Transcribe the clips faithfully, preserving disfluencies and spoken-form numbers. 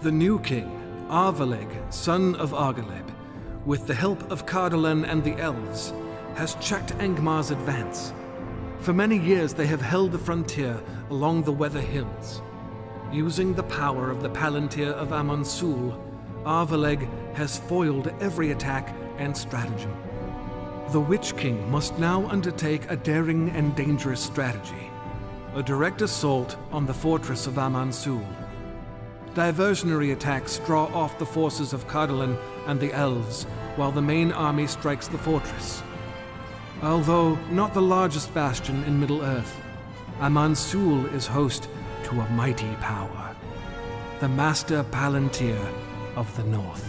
The new king, Arvaleg, son of Argaleb, with the help of Cardolan and the elves, has checked Angmar's advance. For many years they have held the frontier along the Weather Hills. Using the power of the Palantir of Aman-Sul, Arvaleg has foiled every attack and stratagem. The Witch King must now undertake a daring and dangerous strategy, a direct assault on the fortress of Aman-Sul. Diversionary attacks draw off the forces of Cardolan and the elves, while the main army strikes the fortress. Although not the largest bastion in Middle-earth, Aman-Sul is host to a mighty power, the Master Palantir of the North.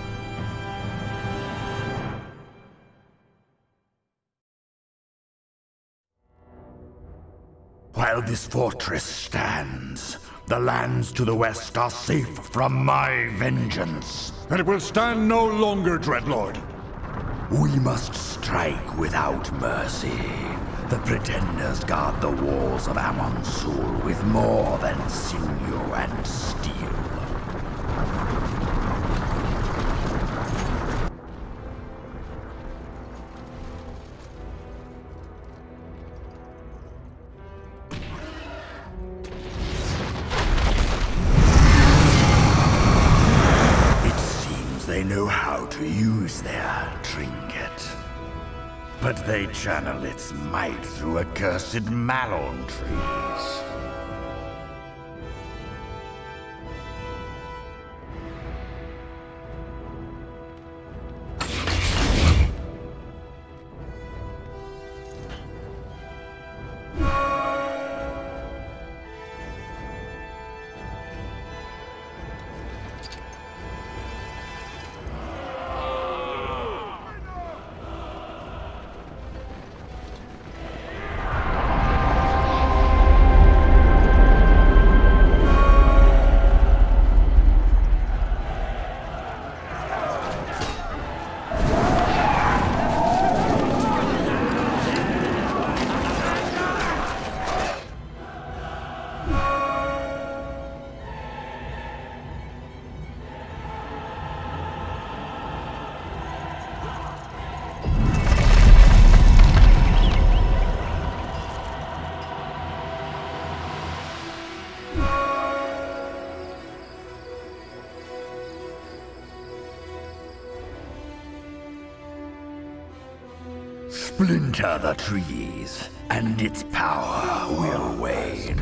While this fortress stands, the lands to the west are safe from my vengeance. And it will stand no longer, Dreadlord. We must strike without mercy. The Pretenders guard the walls of Aman-Sul with more than sinew and steel. They know how to use their trinket. But they channel its might through accursed Malon trees. Splinter the trees, and its power will wane.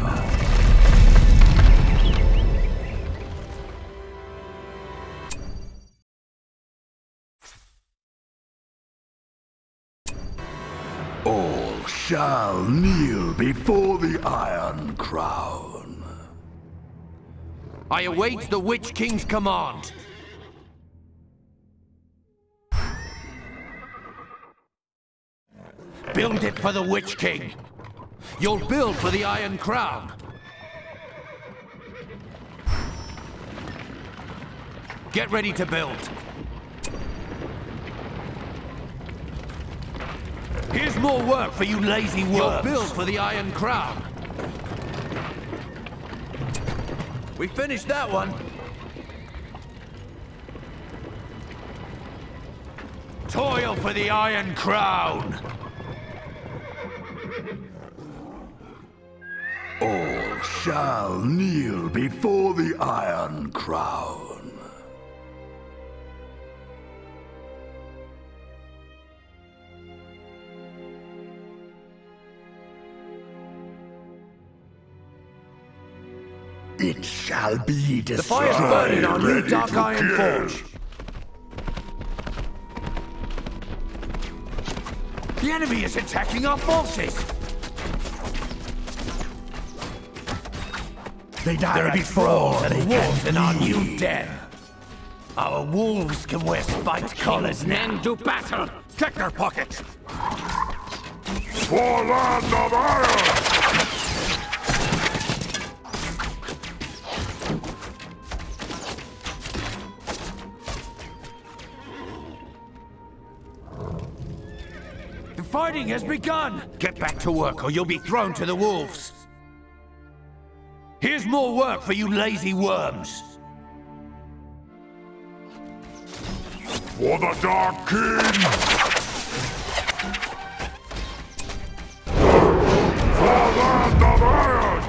All shall kneel before the Iron Crown. I await the Witch King's command. Build it for the Witch King. You'll build for the Iron Crown. Get ready to build. Here's more work for you lazy worms. You'll build for the Iron Crown. We finished that one. Toil for the Iron Crown. All shall kneel before the Iron Crown. It shall be destroyed. The fire's burning on new Dark Iron Forge. The enemy is attacking our forces. They died There are before trolls they and wolves in our new bleed. den. Our wolves can wear spiked collars now. Men do battle. Check their pockets. For land of iron! The fighting has begun. Get back to work or you'll be thrown to the wolves. Here's more work for you lazy worms. For the Dark King! For Land of Iron!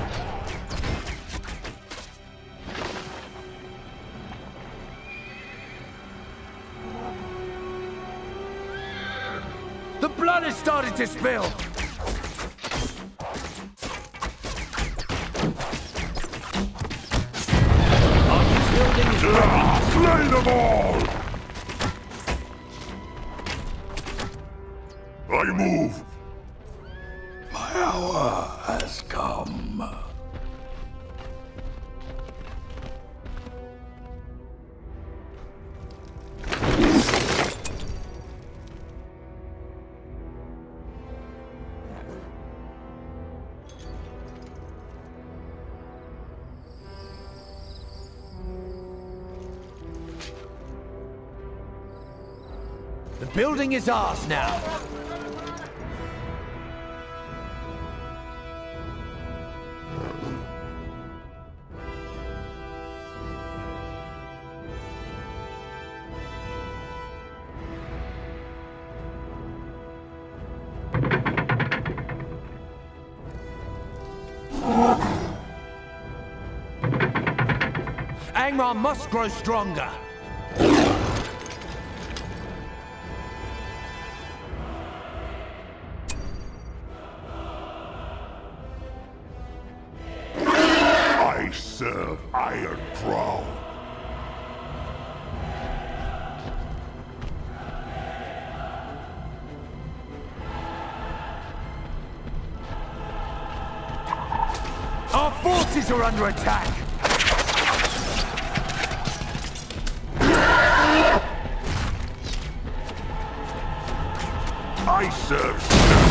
The blood has started to spill! Are you building is ready? Slay them all! I move! My hour has come. The building is ours now! Angmar must grow stronger! I serve Iron Crown. Our forces are under attack! I serve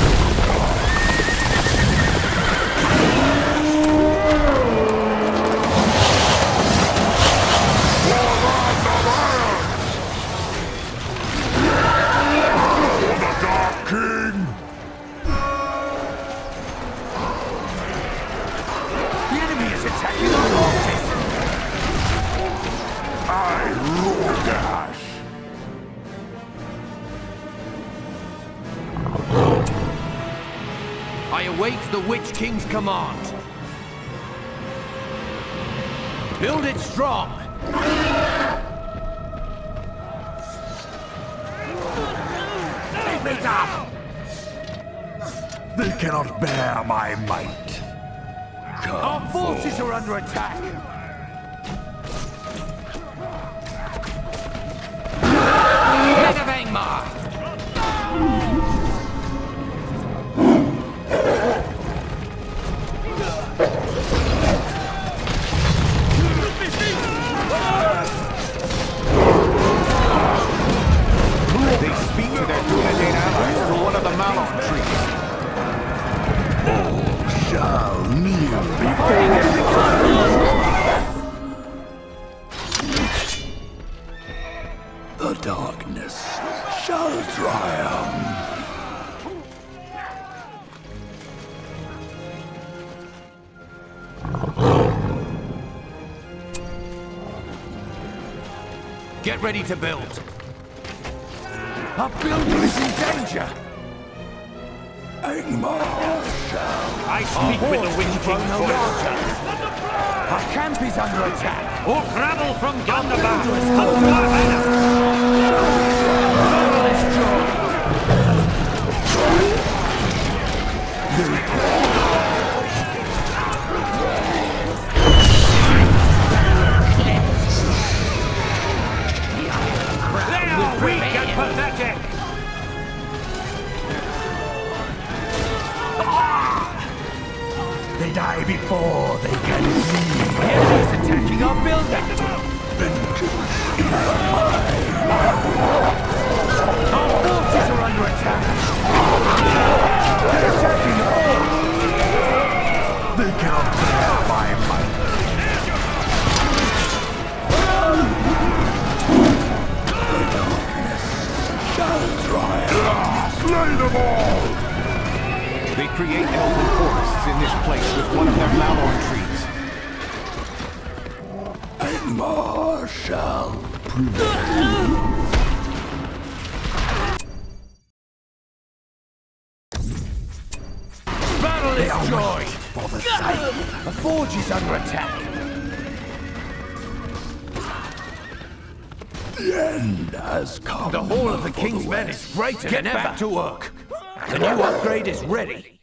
For the Dark King! The enemy is attacking our forces! I rule Dash! I await the Witch King's command. Build it strong! Keep it up! They cannot bear my might. Come Our forces forth. are under attack! Men of Angmar! They speak to their Dunedain allies through one of the Malon trees. All shall kneel before the darkness shall triumph. Get ready to build! Our building is in danger! Angmar shall. I speak with the Witch King no longer! Our camp is under attack! All rabble from Gandabar has come to our banner! Battle is joined! They are weak and pathetic! They die before they can leave. The enemy is attacking our building! Vengeance is mine. Our forces are under attack! They're attacking us! They cannot bear my might. The darkness shall triumph. Slay them all! They create elven forests in this place with one of their Malon trees. Angmar shall prevail. destroyed! For the scythe. The forge is under attack! The end has come. The Hall of the for King's the Men West. is greater than ever! Get back to work! The new upgrade is ready!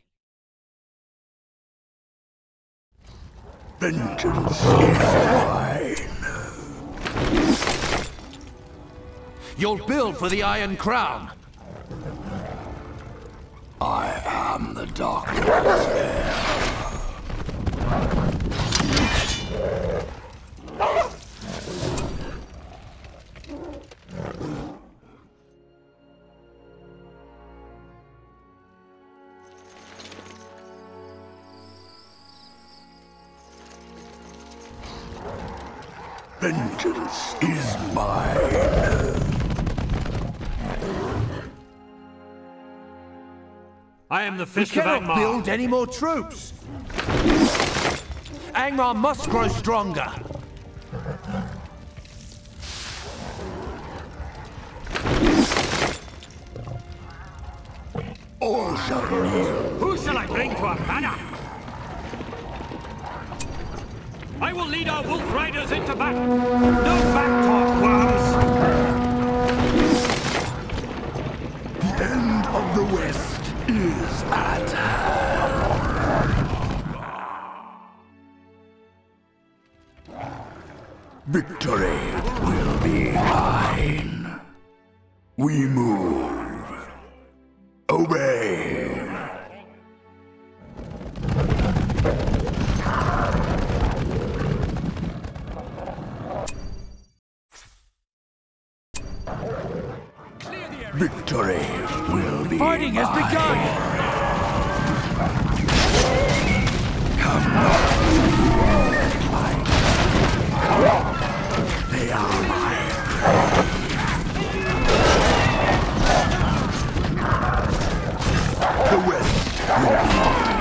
Vengeance is mine. You'll build for the Iron Crown! I am the Dark Lord's heir. Vengeance is mine. I am the We Fist of cannot Angmar. build any more troops! Angmar must grow stronger! All shall kneel. Who shall I bring to our banner? I will lead our wolf riders into battle. No back talk, worms! The end of the West is at hand. Victory will be mine. We move. Obey. Victory will be Fighting has mine. begun! Come not. They are mine. The West will lead.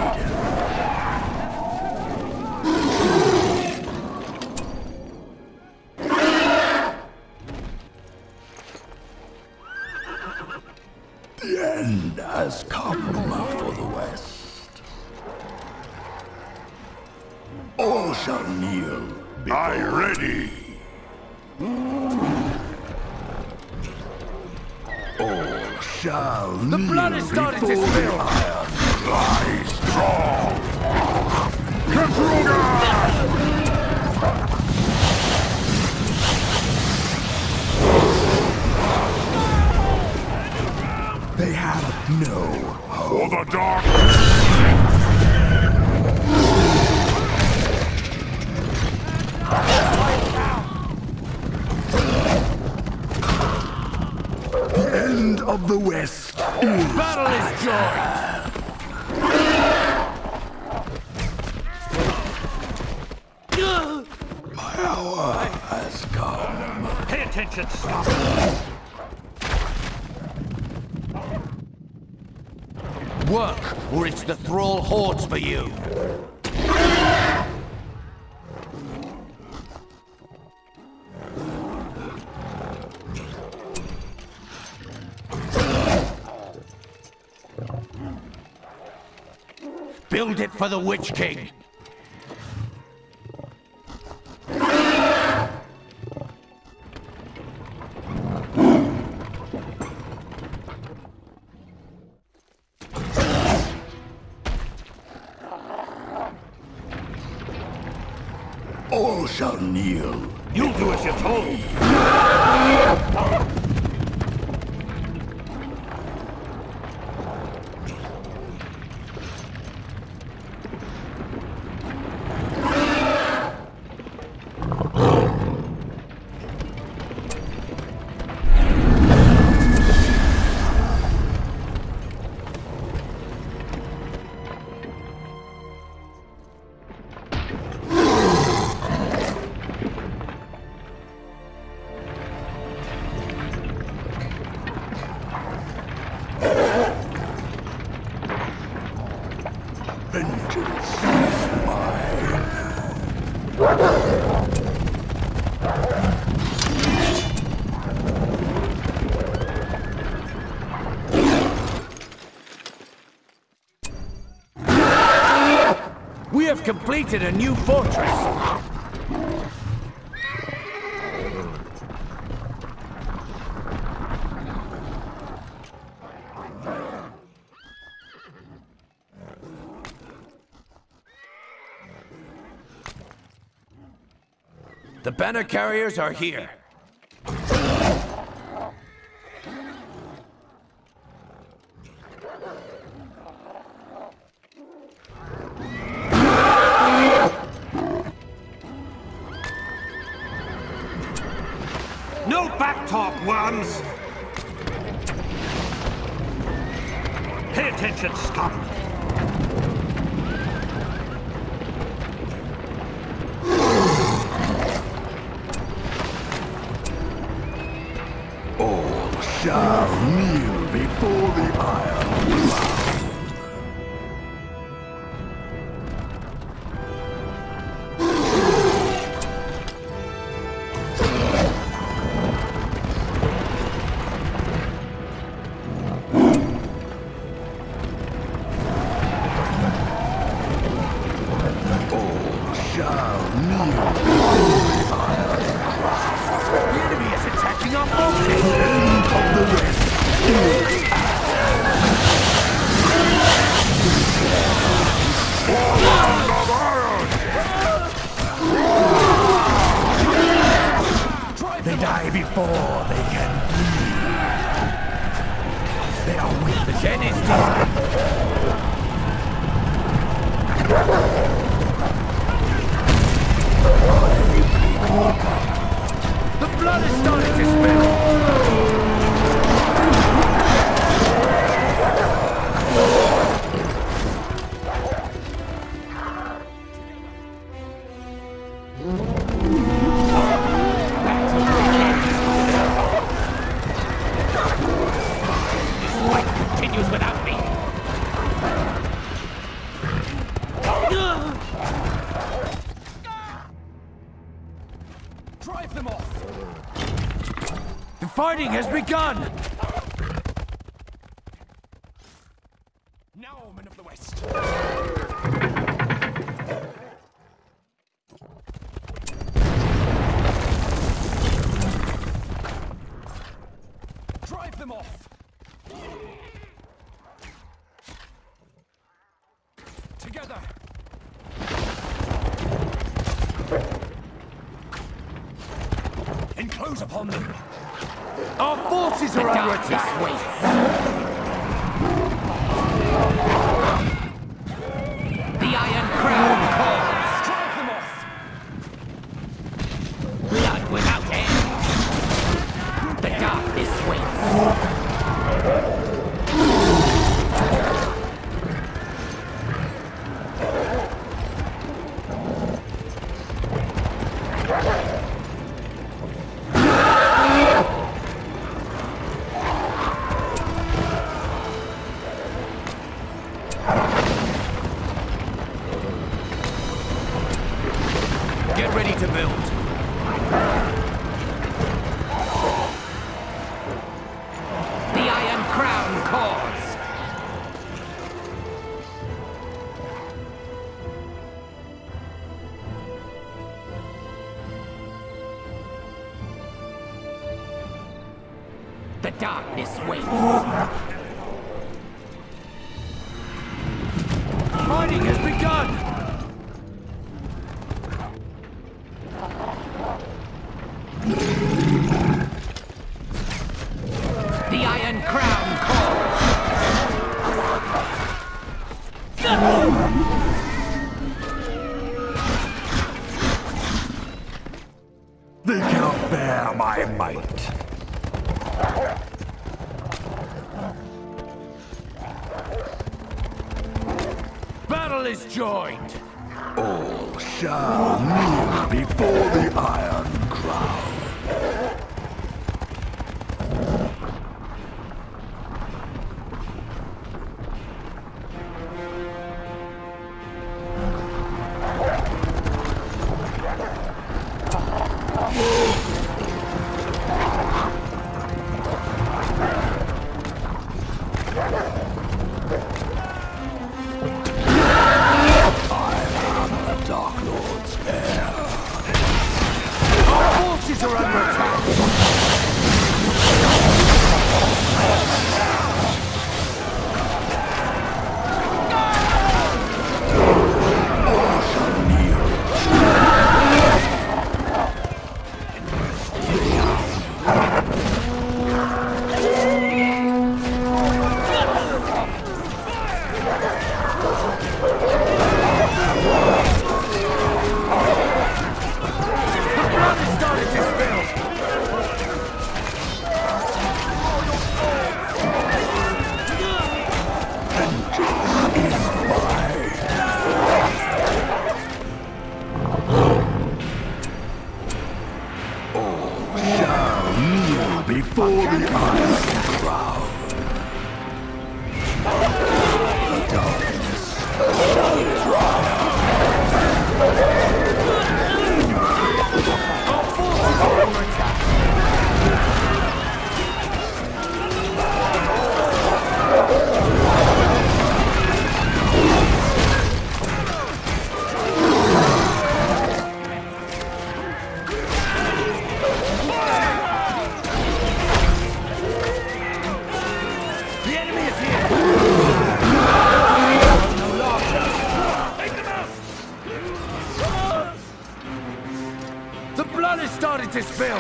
The end has come for the West. All shall kneel before I ready. All shall The kneel blood is starting to before the spill! iron. Lie strong. Kentruga! They have no hope. For the Dark King! The end of the West is Battle is joined! my hour has come. Pay attention, stop. Work, or it's the Thrall hordes for you! Build it for the Witch King! All shall kneel. You'll do as you're told. Vengeance is mine. We have completed a new fortress. The banner carriers are here. No backtalk, worms! Pay attention, scum! All shall kneel before the Iron Crown. They die before they can breathe. They are weak. The gen is dead. The blood is starting to spill. Without me. Drive them off. The fighting has begun. Now, men of the West. Drive them off. Together! Enclose upon them! Our forces are under attack! The Iron Crown calls! Drive them off! Blood without end! The darkness waits! Get ready to build. The Iron Crown calls! The darkness waits! Fighting has begun! The Iron Crown calls! They cannot bear my might. Battle is joined! All shall kneel before the Iron Crown. started to spill!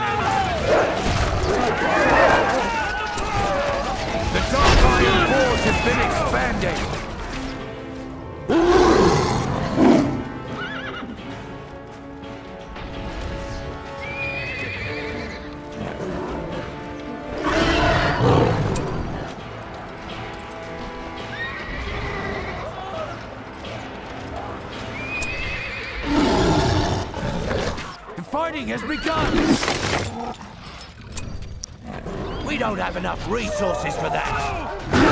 The Dark Iron Force has been expanding! Fighting has begun! We don't have enough resources for that!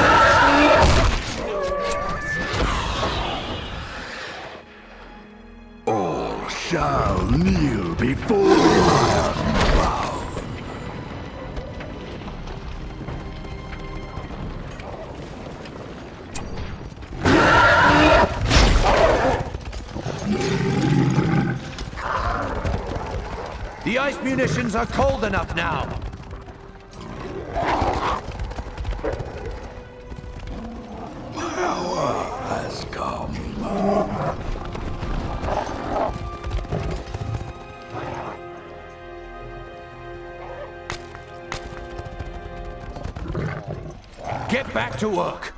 All shall kneel before the Iron Crown. The ice munitions are cold enough now! My hour has come. Get back to work!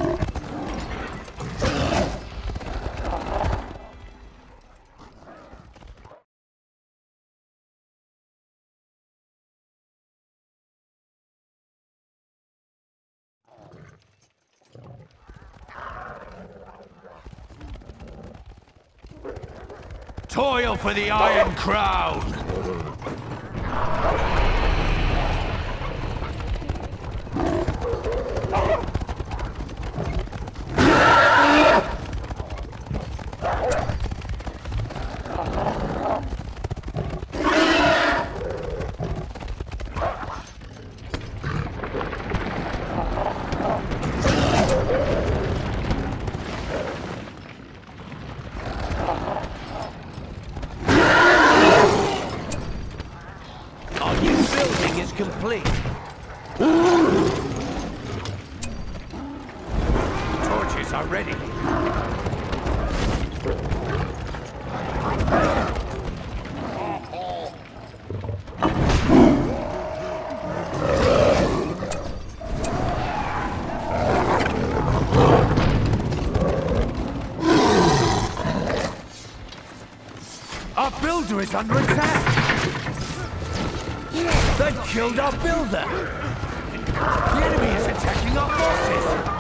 Toil for the Iron Crown! Complete. Torches are ready. Our builder is under attack. They've killed our builder! The enemy is attacking our forces!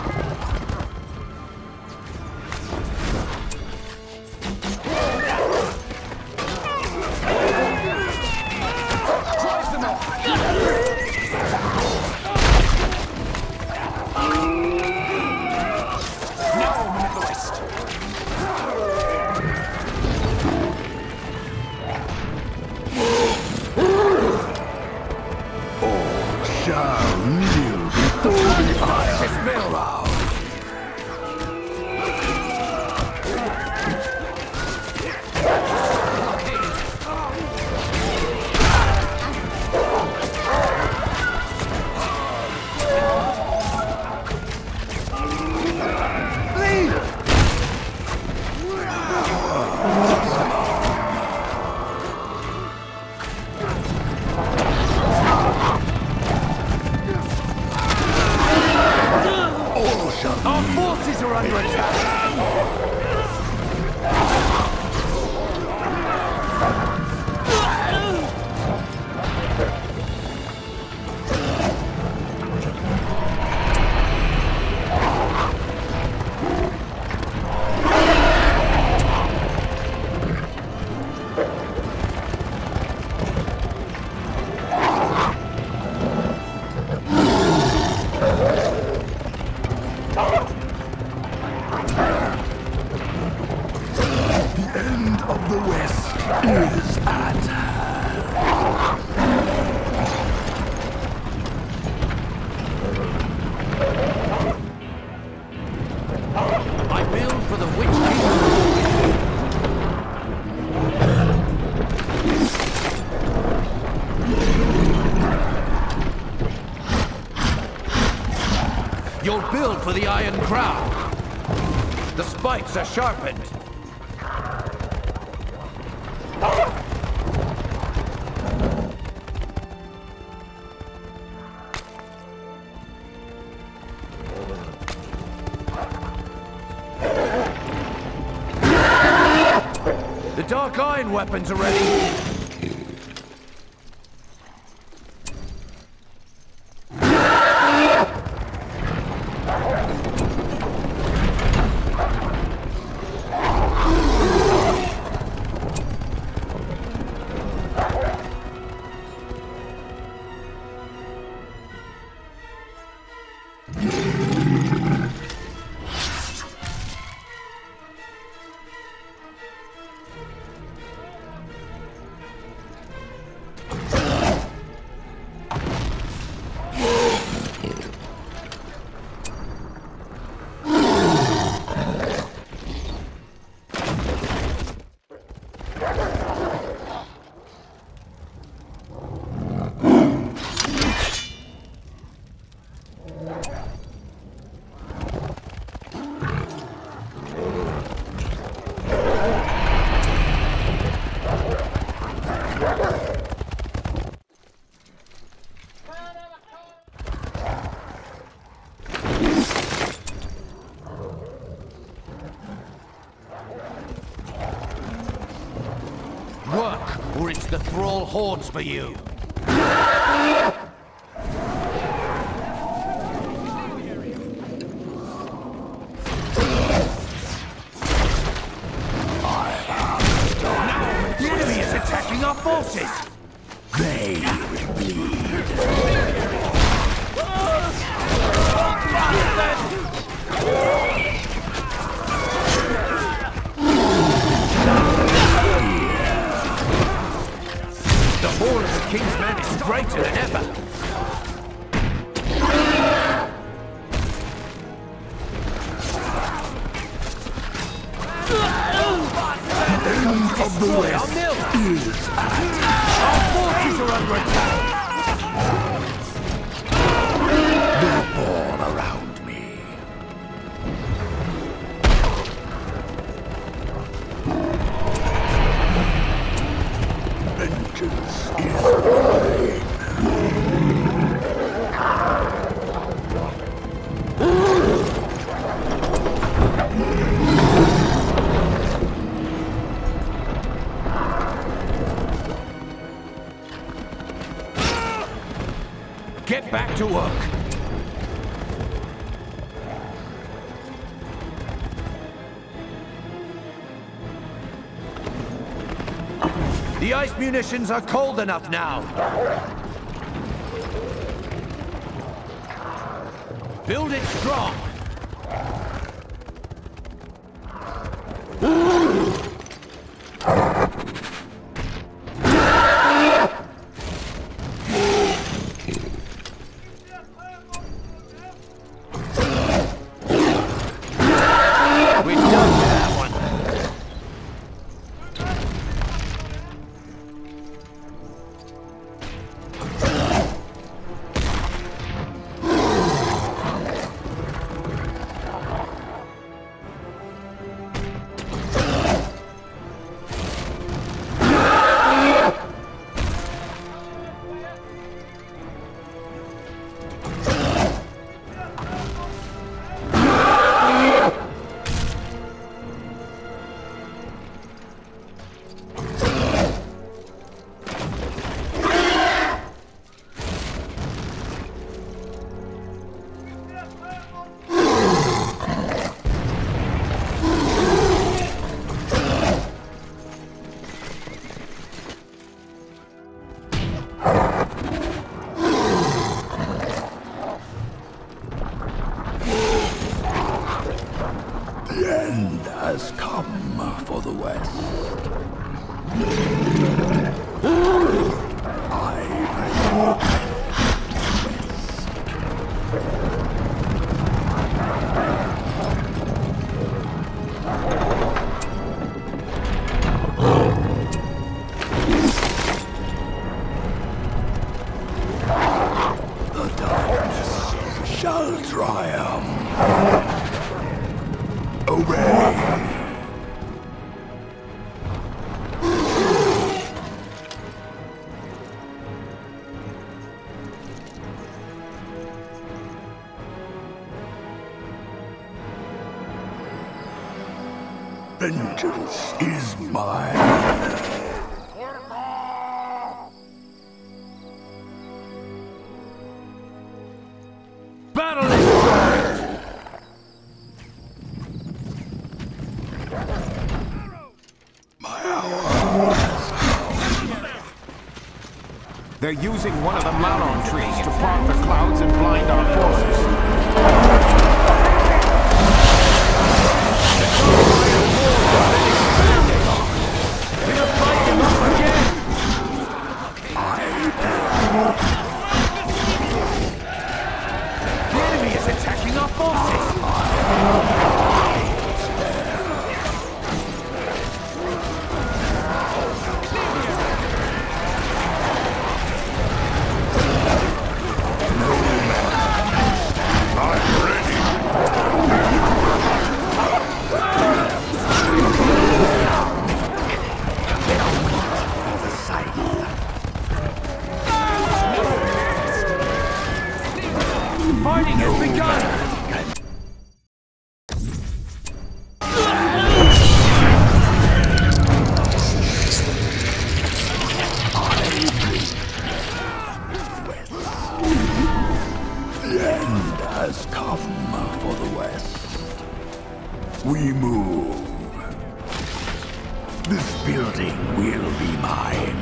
Drive them off! Now I'm in the west! Shall kneel before the Iron Crown. Our forces are under attack! The West is at hand. I build for the Witch King. You'll build for the Iron Crown. The spikes are sharpened. The Dark Iron weapons are ready. Work, or it's the Thrall hordes for you. The enemy is attacking our forces! They will bleed. The hall of the King's Men is greater than ever. Of the west is Our forces are under attack. they're all around me. Vengeance is mine. Get back to work. The ice munitions are cold enough now. Build it strong. We're done with that one. The end has come for the West. I bring the darkness shall triumph. Obey! Vengeance is mine. Battle is joined! My hour. They're using one of the Malon trees to part the clouds and blind our forces. The enemy is attacking our forces! Fighting has begun! The end has come for the West. We move. This building will be mine.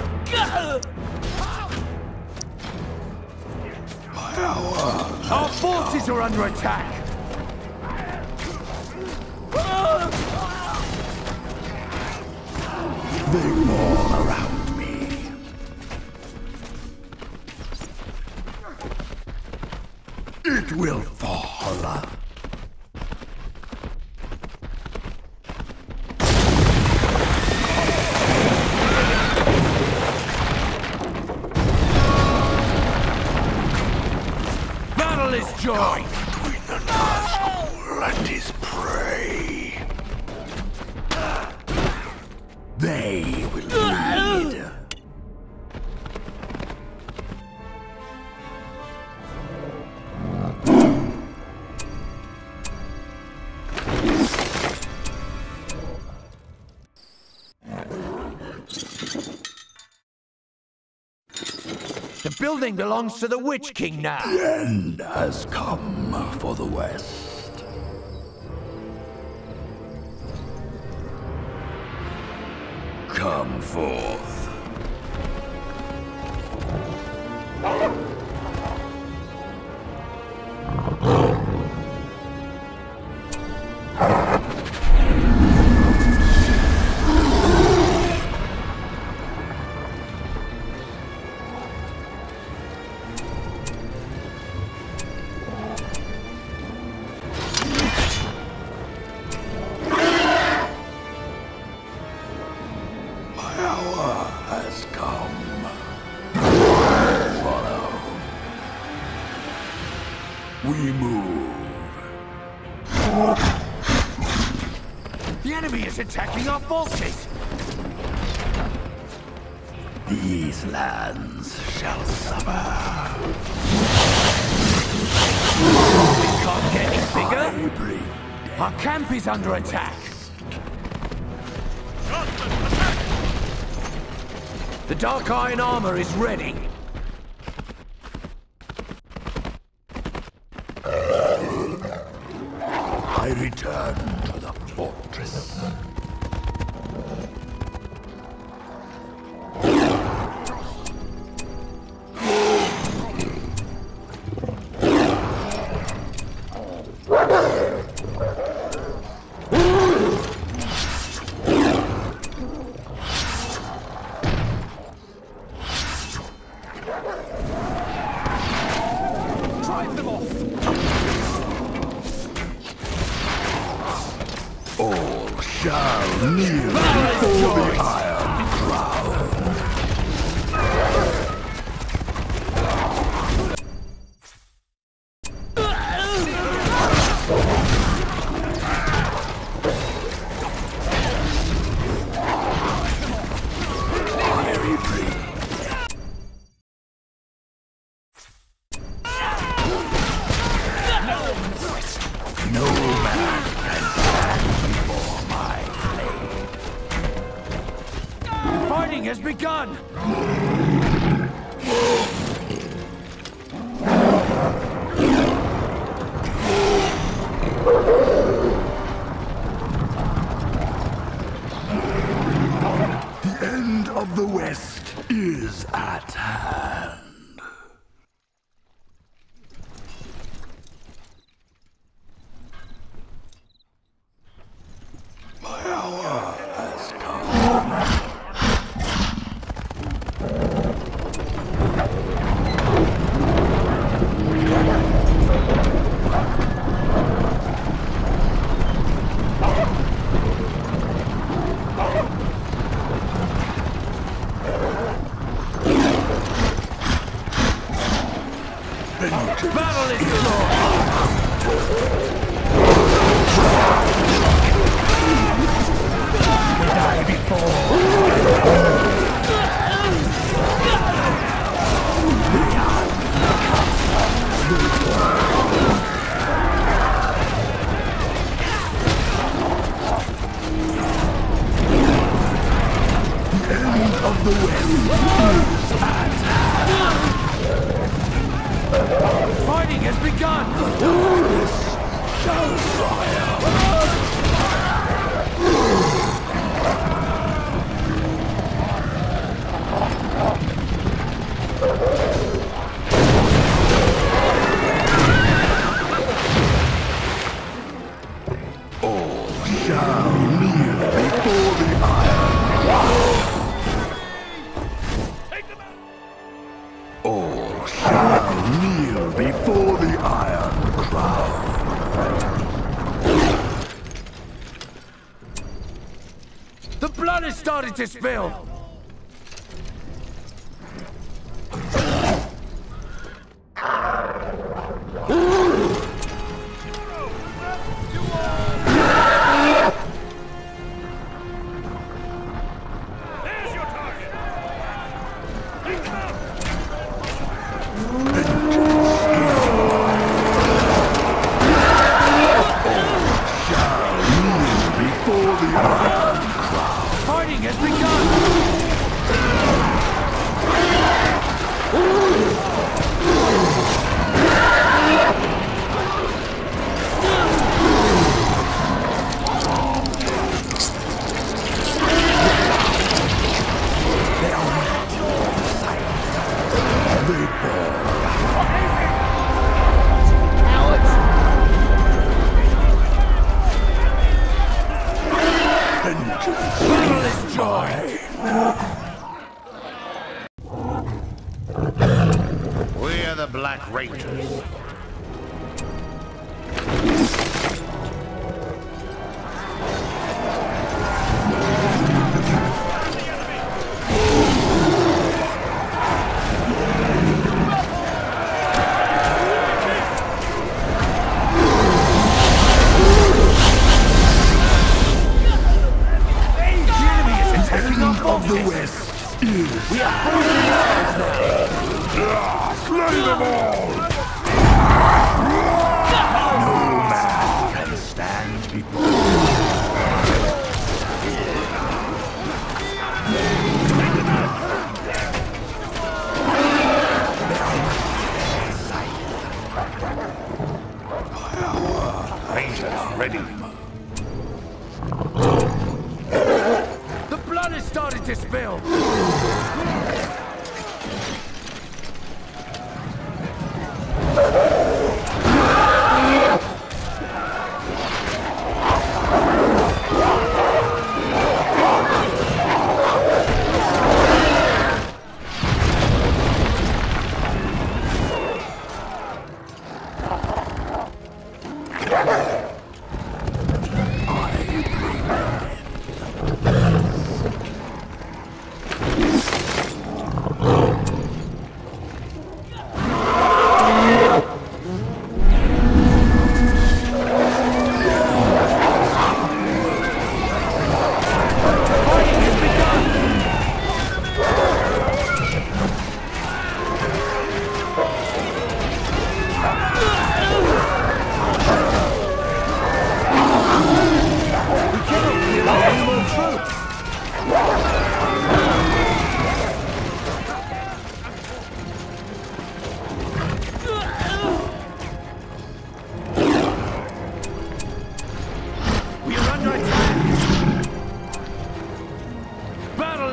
My hour. Our forces are under attack! They fall around me. It will fall. Battle is joined! Between the Nazgul and his prey. They will lead. The building belongs to the Witch King now! The end has come for the West. Come forth. Has come. Follow. We move. The enemy is attacking our forces! These lands shall suffer. It can't get any bigger! I bring Our camp is under attack! The Dark Iron armor is ready! I return to the fortress. Drive them off! All shall kneel before the Iron Crown. No man can stand before my Fighting has begun! The end of the West is at hand. My hour has come. Battle is lost! We die before. The end of the West is at hand. Fighting has begun! Darkness shall triumph. All shall kneel before the Iron Crown. All shall kneel before the Iron Crown. The blood is starting to spill! There's your target! Take them out! Shall kneel before the Iron Crown. Fighting has begun! They fall. Vengeance is mine. We are the Black Rangers. Of the West is. Slay them all! No man can stand before. Rangers ready. The blood is starting to spill!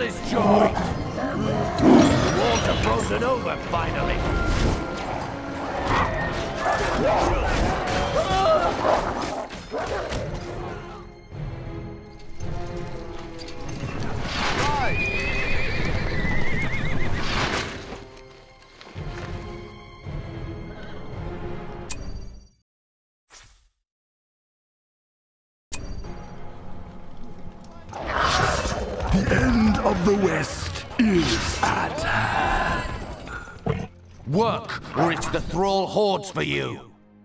is joined! The walls are frozen over, finally! The end of the West is at hand. Work, or it's the Thrall hordes for you!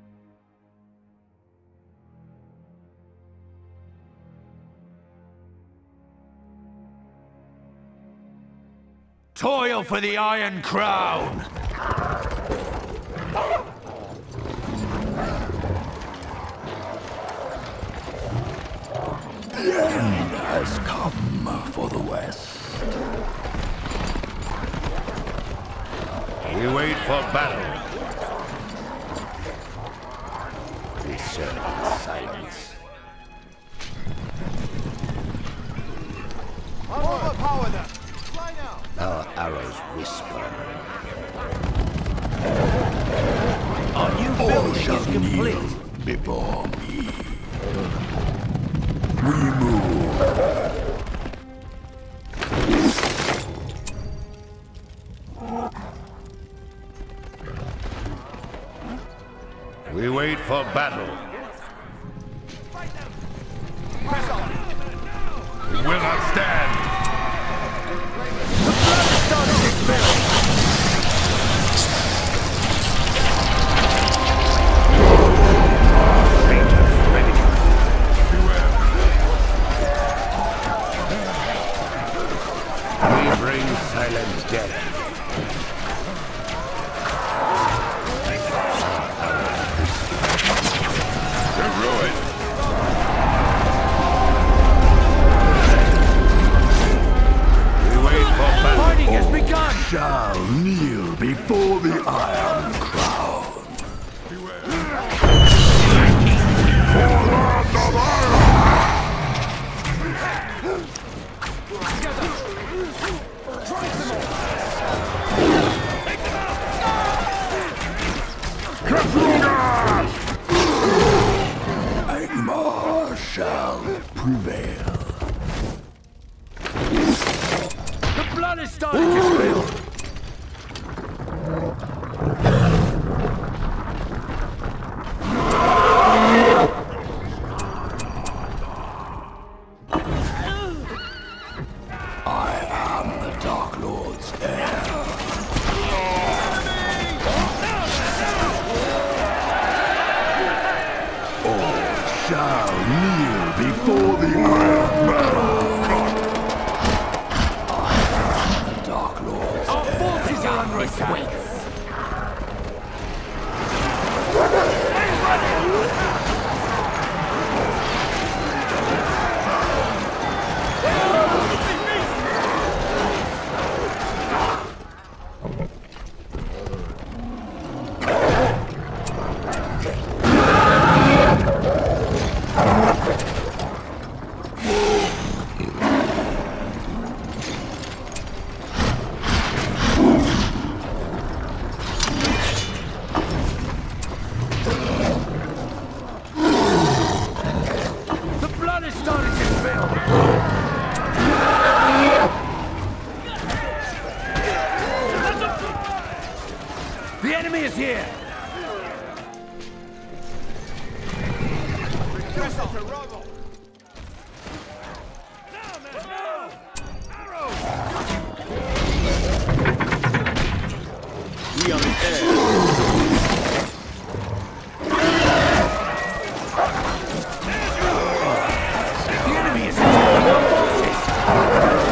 Toil for the Iron Crown! The end has come for the West. We wait for battle. We serve in silence. Overpower them! Fly now! Our arrows whisper. Our new All building shall is complete! kneel before me. We move. We wait for battle. We will not stand. Rangers ready. We bring silent death. Shall kneel before the Iron Crown. Angmar shall prevail. The blood is starting to spill! Shall kneel before the Iron Man. I am the Dark Lord's Our forces are under attack! The enemy is here! We are in air. The enemy is attacking our forces!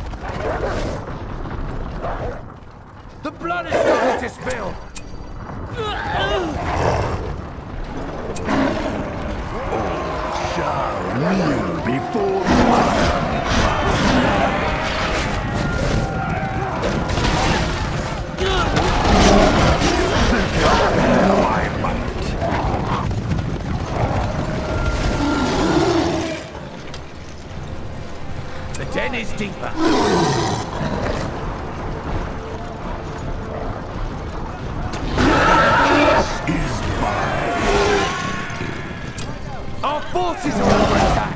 The blood is starting to spill! Shall kneel before the Iron my might. The den is deeper. Our forces are under attack!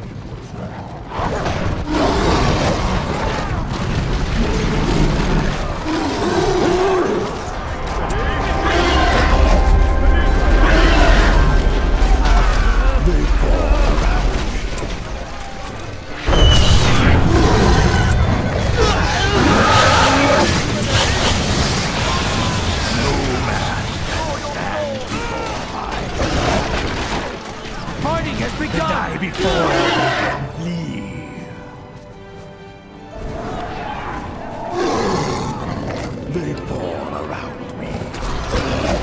They fall around me. No man can stand before my Fighting has begun! die before they can flee. They fall around me.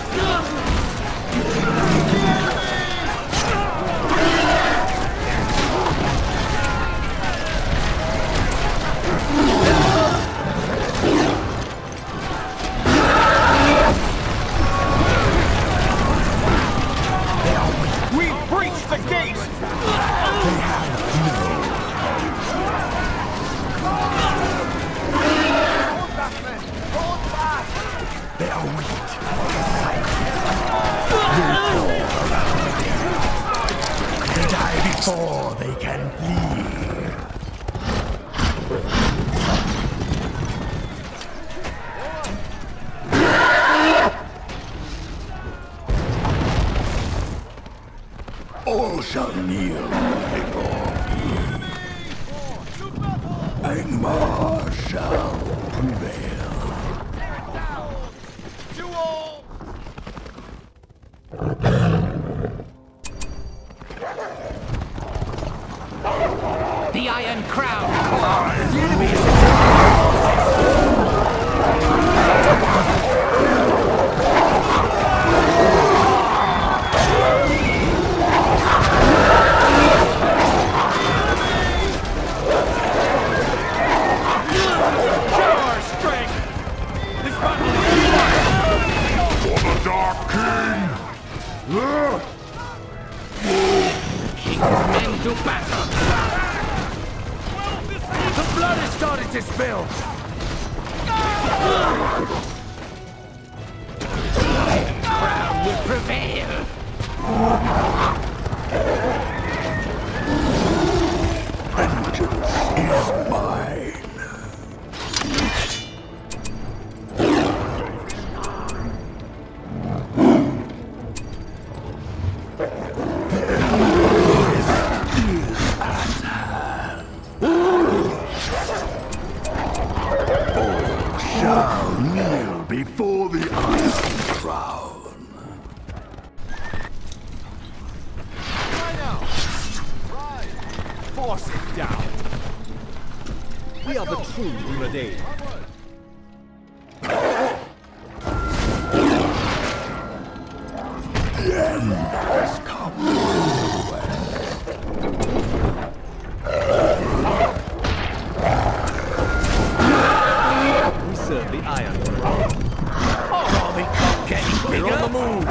We've breached the gate! They have no courage. They are weak. They fall around me. They die before they can flee. All shall kneel before me. Angmar shall prevail. The Iron Crown calls. The enemy is For the Dark King! King's men do battle. The blood has started to spill! Crown will prevail. Vengeance is mine. Shall kneel before the Iron Crown. Force it down! We are the true Unadain. The end has come. We serve the Iron Crown. Our army can't get any bigger! We're on the move!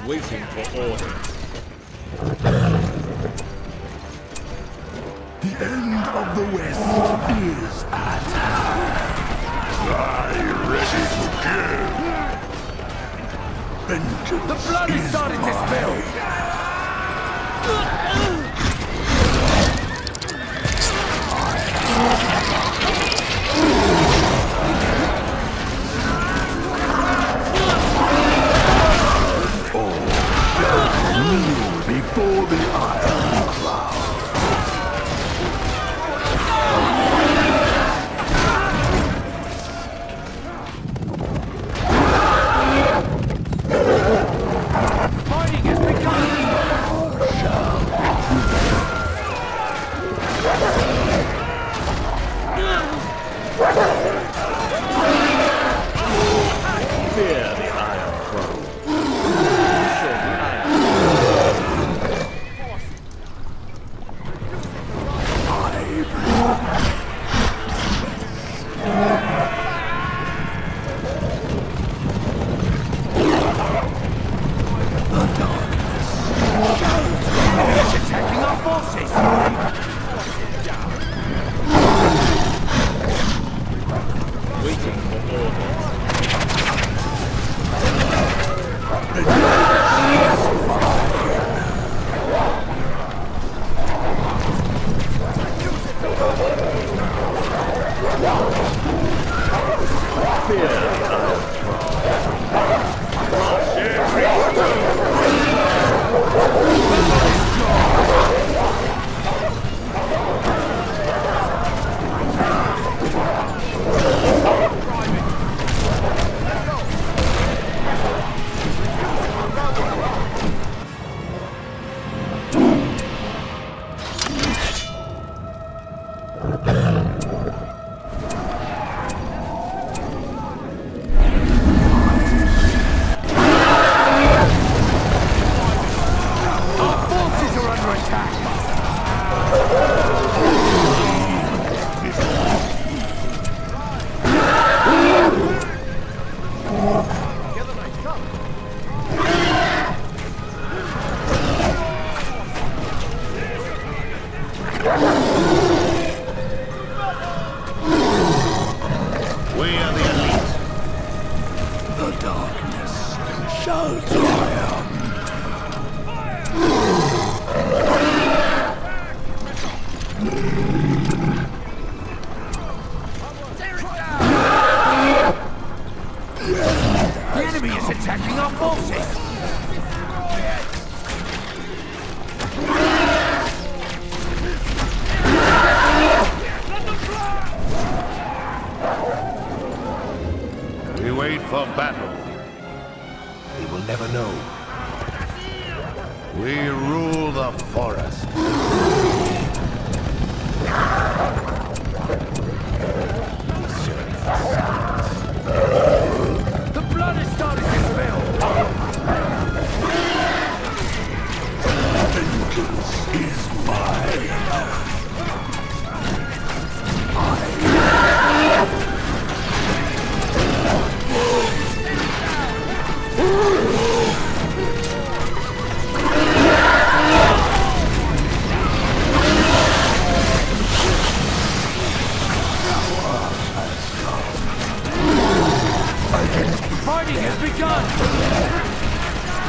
Waiting for orders. The end of the West is at hand. Lie ready to kill. Vengeance The blood is is starting to mine. spill! Kneel before the Iron Cloud. Fighting has begun! Fear the Iron Throne. Attacking our forces! Waiting for orders. Fear the Iron We are the elite. The darkness shall triumph. The enemy is attacking our forces! We wait for battle. They will never know. We rule the forest. The blood is starting to spill! Vengeance is mine. Fighting has begun!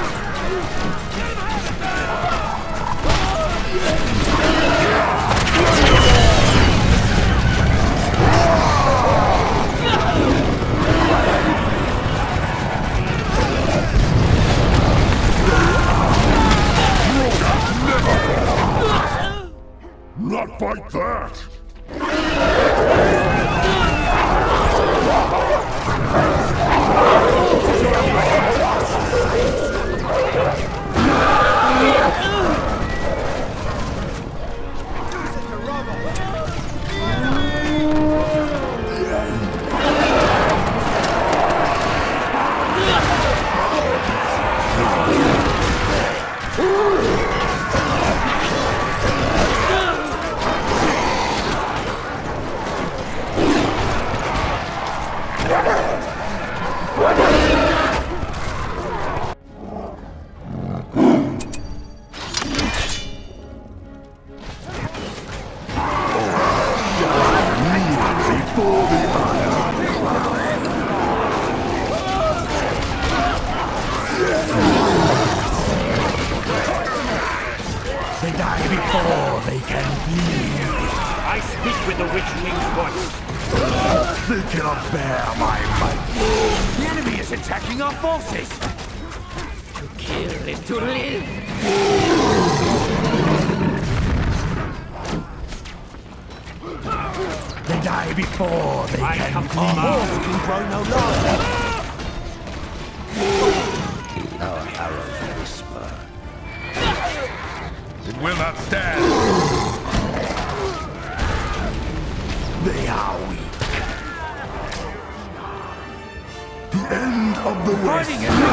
Not like that! the Witch King's voice. They cannot bear my might. The enemy is attacking our forces! To kill is to live. They die before they I can come from eat. Mars. Can grow no longer! Our arrows whisper. It will not stand. They are weak. The end of the West. Fighting it!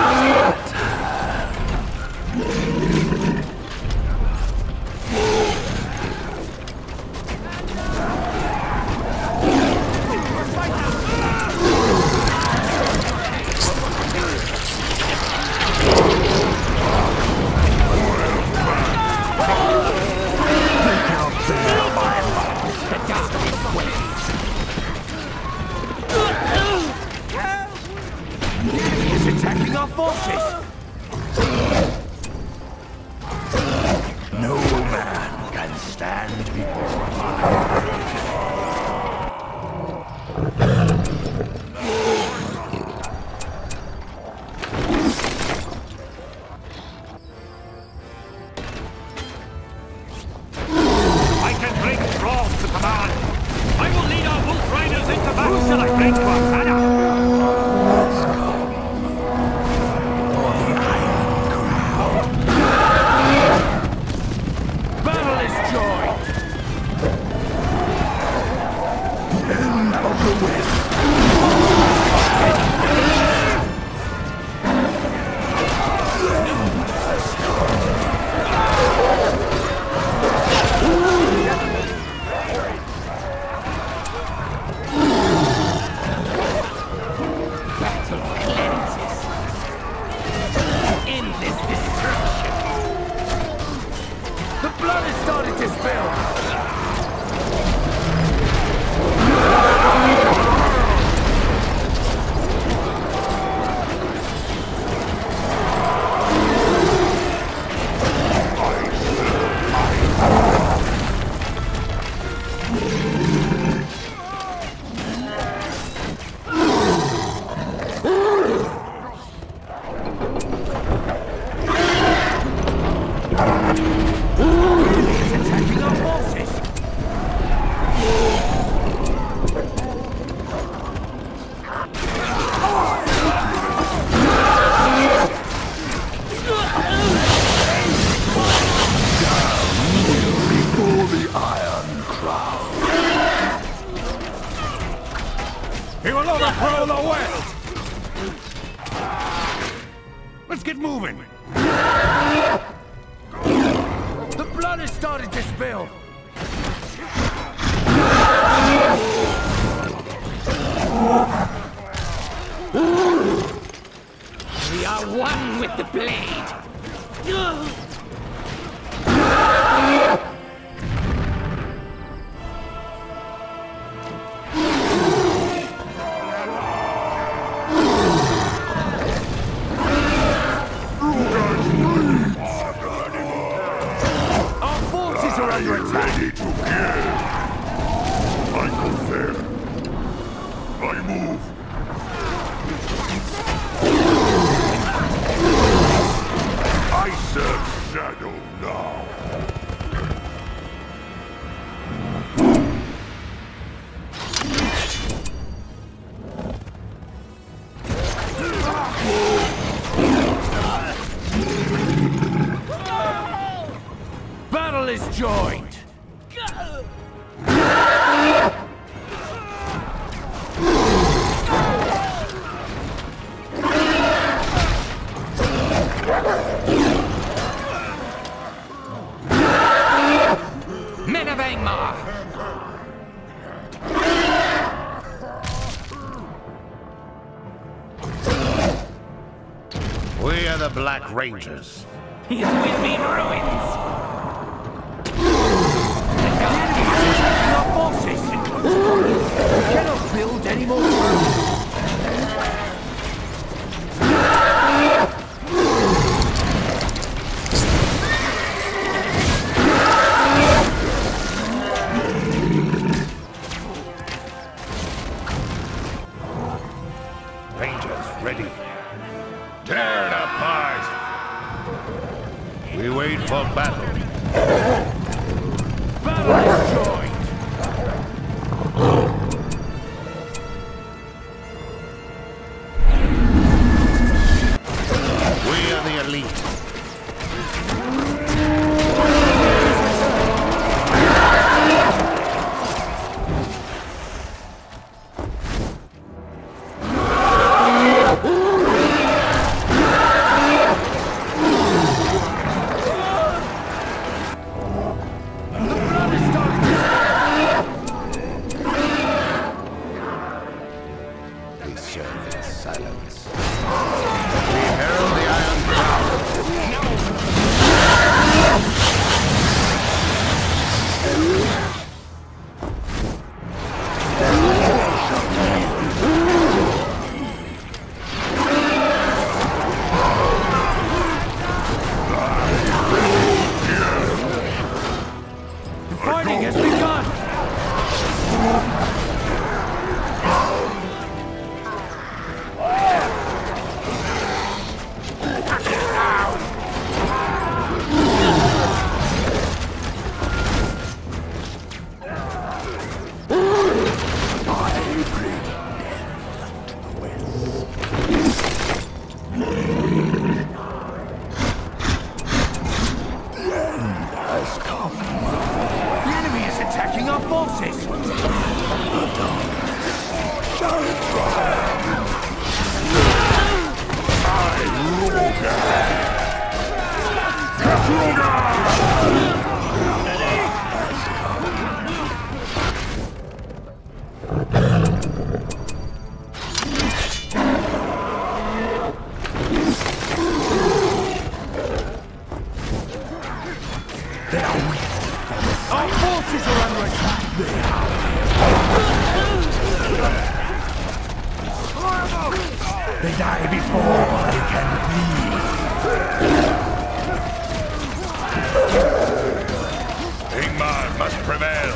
Attacking our forces! No man can stand before I can bring thralls to command. I will lead our wolf riders into battle till I bring to our banner. Battle is joined! the end of the West. Battle cleanses. Endless destruction. The blood is starting to spill! Attacking our forces! Before the Iron Crown. He will overthrow the West! Let's get moving! The blood is starting to spill! We are one with the blade. Our forces are under attack! Ready to kill! I go there. I move. I serve Shadow now. Battle is joined! Men of Angmar. We are the Black Rangers. He is with me in ruins. Our forces! We cannot build any more troops! We wait for battle. Battle is joined! We are the elite. They die before they can bleed. Ingmar must prevail.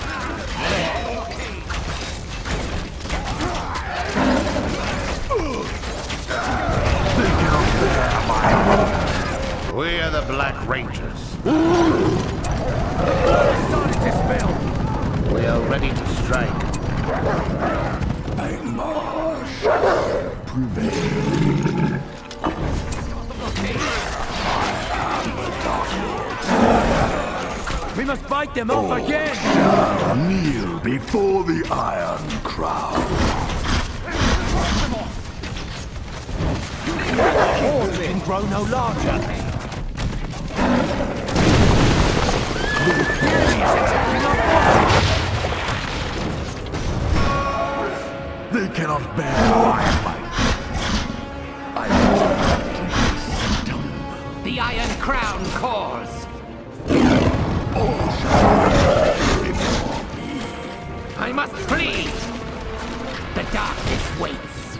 They cannot bear my wrath. We are the Black Rangers. Started to spill. We are ready to strike. Ingmar shall prevail. We must fight them off again! Shall kneel before the Iron Crown. Horse can grow no larger. They cannot bear my might. I return to my sanctum. The Iron Crown calls. All shall before me. I must flee. The darkness waits.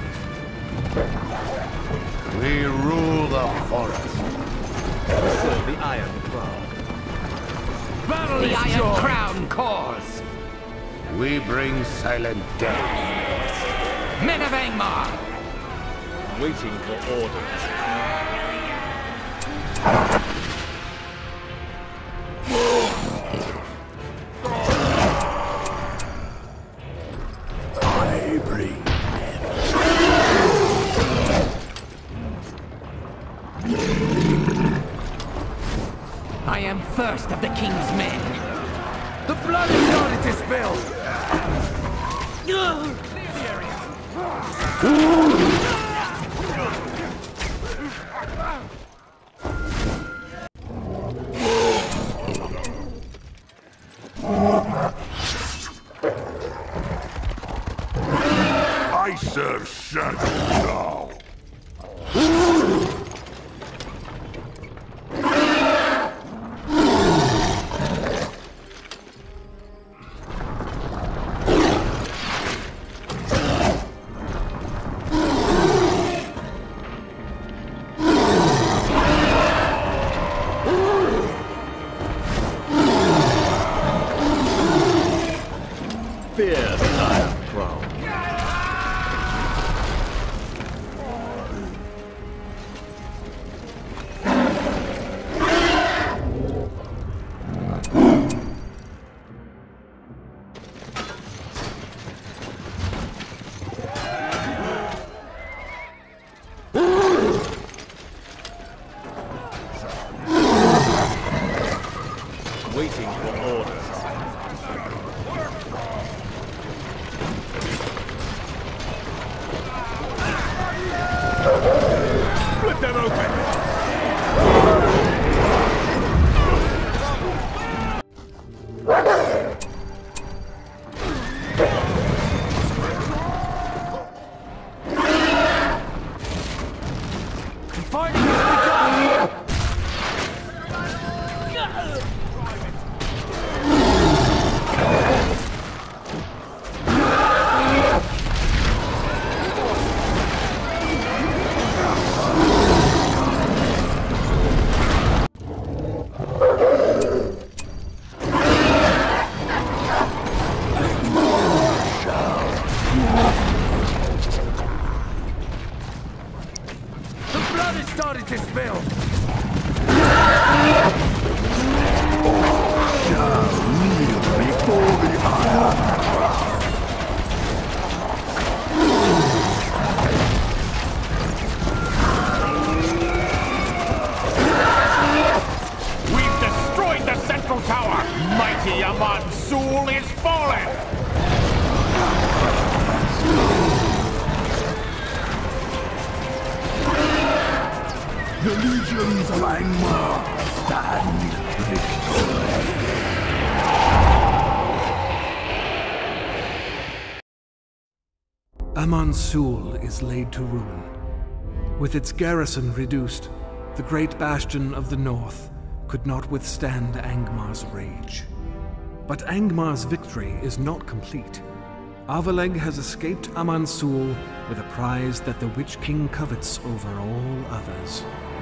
We rule the forest. The Iron Crown. Battle The is Iron joined. Crown calls. We bring silent death. Men of Angmar. Waiting for orders. I bring I am first of the King's men. The blood is starting to spill! I serve shadow now. Fear the Iron Crown. waiting for orders. Split them open! Started to spill. Before the Iron Crown. We've destroyed the central tower! Mighty Amon Sul is fallen! The legions of Angmar stand victorious. Amon Sul is laid to ruin. With its garrison reduced, the great bastion of the north could not withstand Angmar's rage. But Angmar's victory is not complete. Arvaleg has escaped Amon Sul with a prize that the Witch King covets over all others.